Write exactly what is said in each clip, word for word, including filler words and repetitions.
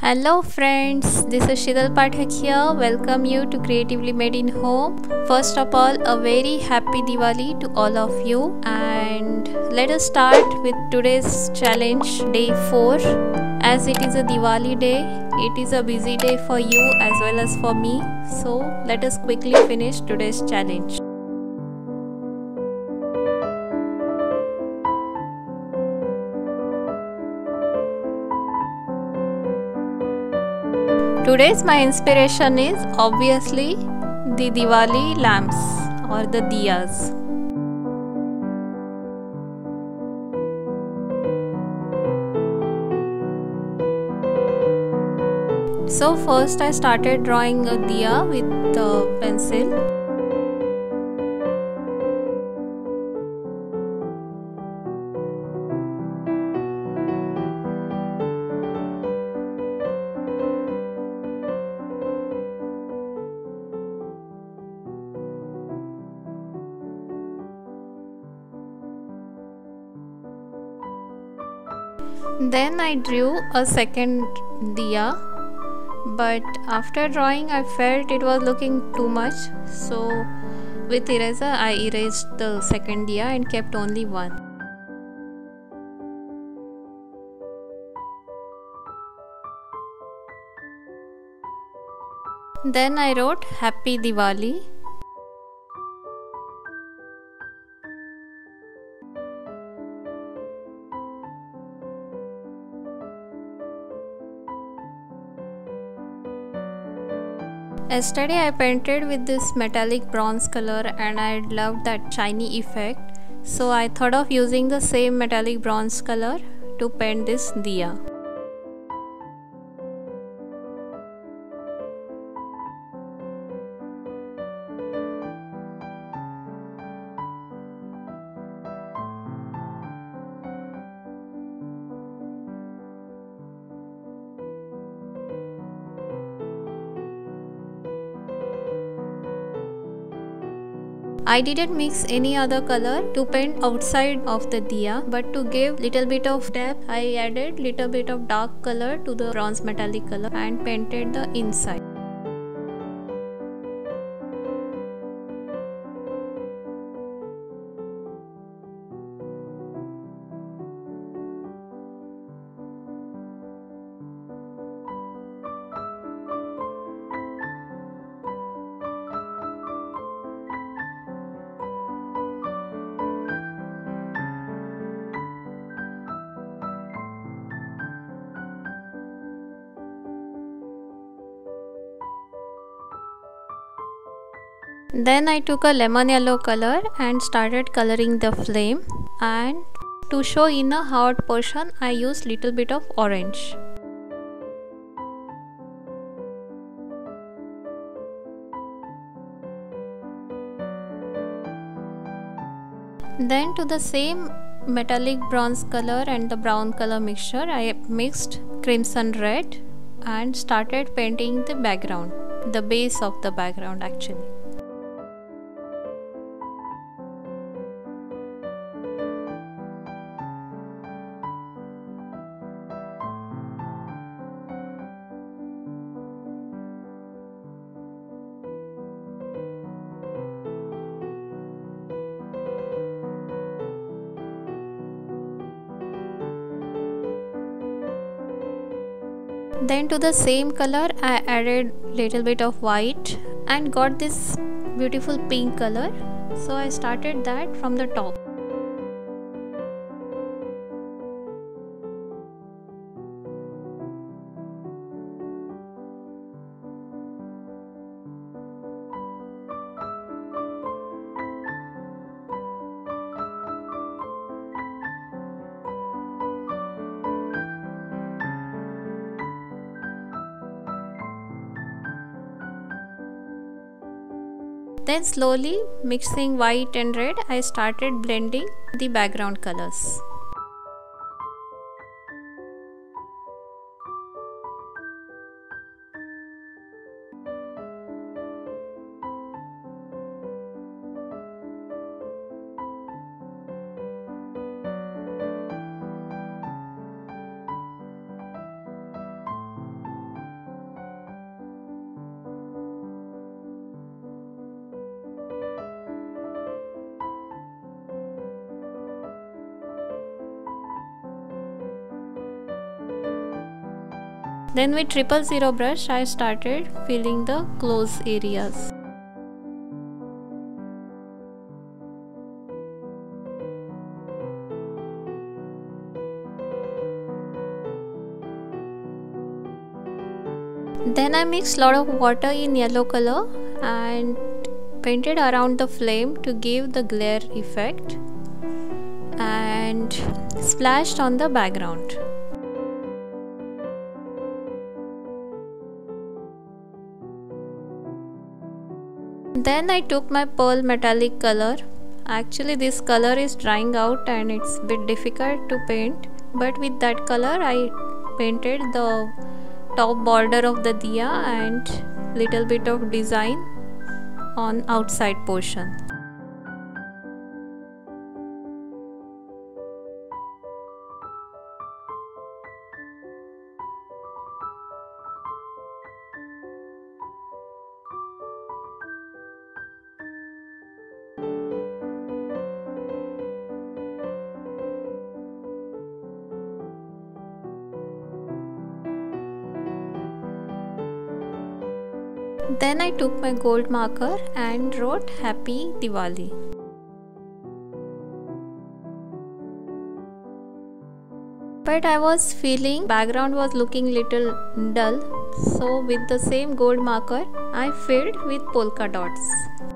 Hello friends, this is Shidal Pathak here. Welcome you to Creatively Made in Home. First of all, a very happy Diwali to all of you, and let us start with today's challenge, day four. As it is a Diwali day, it is a busy day for you as well as for me. So let us quickly finish today's challenge. Today's my inspiration is obviously the Diwali lamps or the diyas. So first I started drawing a diya with the pencil. Then I drew a second diya, but after drawing I felt it was looking too much, so with eraser I erased the second diya and kept only one. Then I wrote Happy Diwali. Yesterday I painted with this metallic bronze color and I loved that shiny effect, so I thought of using the same metallic bronze color to paint this diya. I didn't mix any other color to paint outside of the diya, but to give little bit of depth I added little bit of dark color to the bronze metallic color and painted the inside. Then I took a lemon yellow color and started coloring the flame, and to show in a hot portion I used little bit of orange. Then to the same metallic bronze color and the brown color mixture I mixed crimson red and started painting the background, the base of the background actually. Then to the same color I added little bit of white and got this beautiful pink color, so I started that from the top. Then slowly mixing white and red I started blending the background colors. Then with triple zero brush I started filling the close areas. Then I mixed lot of water in yellow color and painted around the flame to give the glare effect and splashed on the background. Then I took my pearl metallic color. Actually this color is drying out and it's a bit difficult to paint, but with that color I painted the top border of the diya and little bit of design on outside portion. Then I took my gold marker and wrote Happy Diwali. But I was feeling background was looking little dull, so with the same gold marker I filled with polka dots.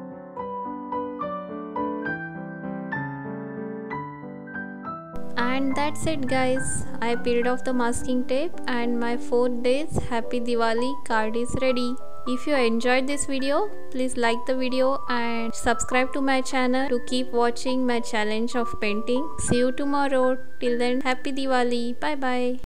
And that's it guys, I peeled off the masking tape and my four days Happy Diwali card is ready. If you enjoyed this video, please like the video and subscribe to my channel to keep watching my challenge of painting. See you tomorrow. Till then, Happy Diwali. Bye bye.